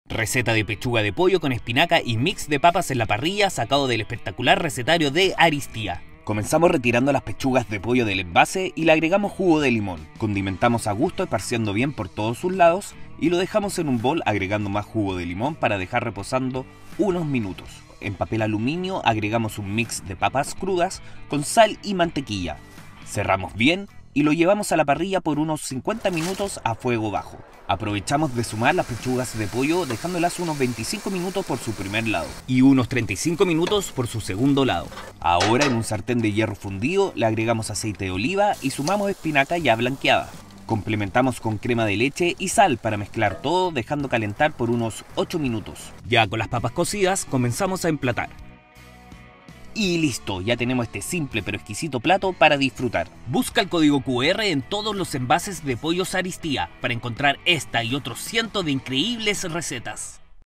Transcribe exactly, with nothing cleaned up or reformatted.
Receta de pechuga de pollo con espinaca y mix de papas en la parrilla sacado del espectacular recetario de Aristía. Comenzamos retirando las pechugas de pollo del envase y le agregamos jugo de limón. Condimentamos a gusto esparciendo bien por todos sus lados y lo dejamos en un bol agregando más jugo de limón para dejar reposando unos minutos. En papel aluminio agregamos un mix de papas crudas con sal y mantequilla. Cerramos bien y lo llevamos a la parrilla por unos cincuenta minutos a fuego bajo. Aprovechamos de sumar las pechugas de pollo dejándolas unos veinticinco minutos por su primer lado y unos treinta y cinco minutos por su segundo lado. Ahora en un sartén de hierro fundido le agregamos aceite de oliva y sumamos espinaca ya blanqueada. Complementamos con crema de leche y sal para mezclar todo dejando calentar por unos ocho minutos. Ya con las papas cocidas comenzamos a emplatar. Y listo, ya tenemos este simple pero exquisito plato para disfrutar. Busca el código Q R en todos los envases de Pollos Aristía para encontrar esta y otros cientos de increíbles recetas.